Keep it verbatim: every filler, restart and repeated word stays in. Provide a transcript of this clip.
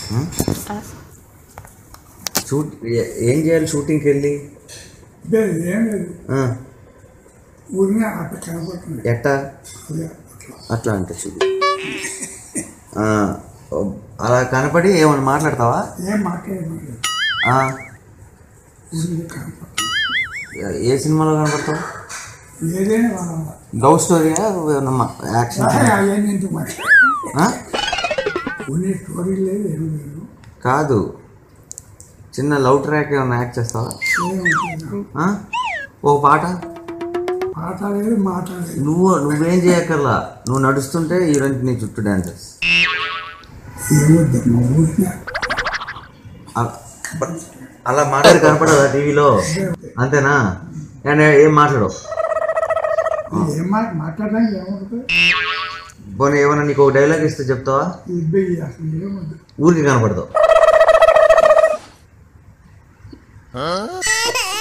Shoot ఏం చేయాలి షూటింగ్కి వెళ్ళి? ఏం లేదు, ఊరినే అట్లా కనపడుతుంది. ఎట్టా అట్లా అంటే చూడు, అలా కనపడి ఏమన్నా మాట్లాడతావా? ఏం మాట్లాడలేదు, ఏ సినిమాలో కనపడతావు? ఏదైనా లవ్ స్టోరీ, యాక్షన్? స్టోరీ లేదు, ఏం లేదు. కాదు, చిన్న లవ్ ట్రాక్ ఏమన్నా యాక్ట్ చేస్తావా? ఓ పాట పాట లేదు, మాట లేదు. నువ్వు నువ్వేం చేయక్కర్లా, నువ్వు నడుస్తుంటే హీరోయిన్ నీ చుట్టూ డాన్సర్స్. అలా మాట్లాడి కనపడదా టీవీలో? అంతేనా? అండ్ ఏం మాట్లాడవు? మాట్లాడడానికి ఏమవుతుంది? పోనీ ఏమన్నా నీకు ఒక డైలాగ్ ఇస్తే చెప్తావా? ఊరికి కనపడతావు.